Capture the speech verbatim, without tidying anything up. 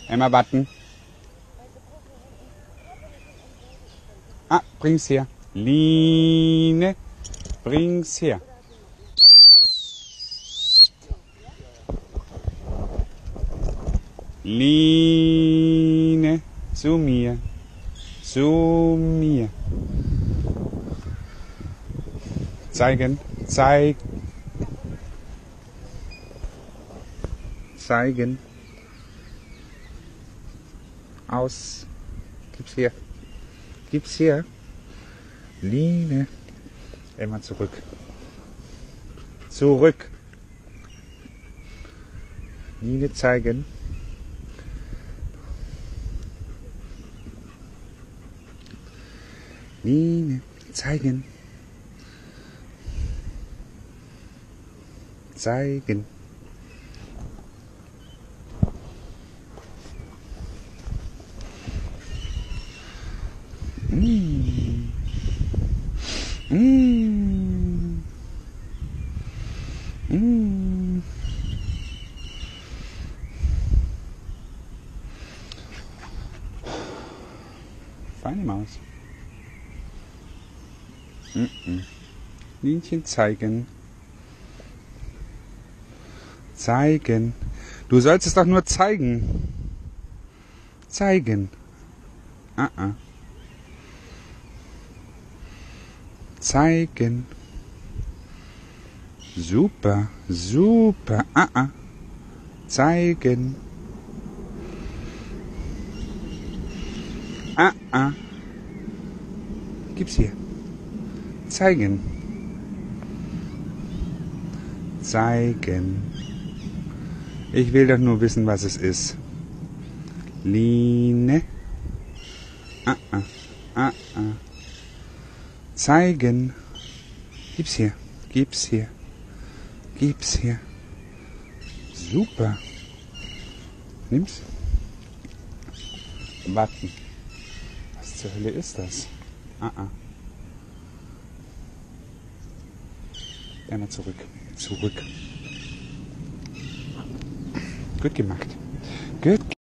Emma, Button. Ah, bring's her. Line, bring's her. Line, zu mir, zu mir. Zeigen, zeig. Zeigen. Aus. Gib's her. Gib's her. Line. Emma, zurück. Zurück. Line, zeigen. Line, zeigen. Zeigen. Mm. Mm. Mm. Feine Maus. Mm-mm. Linchen zeigen. Zeigen. Du sollst es doch nur zeigen. Zeigen. Ah-ah. Zeigen. Super, super. Ah-ah. Zeigen. Ah-ah. Gib's hier. Zeigen. Zeigen. Ich will doch nur wissen, was es ist. Line. Ah, ah, ah, ah. Zeigen. Gib's hier. Gib's hier. Gib's hier. Super. Nimm's. Warten. Was zur Hölle ist das? Ah, ah. Einmal zurück. Zurück. Gut gemacht. Gut.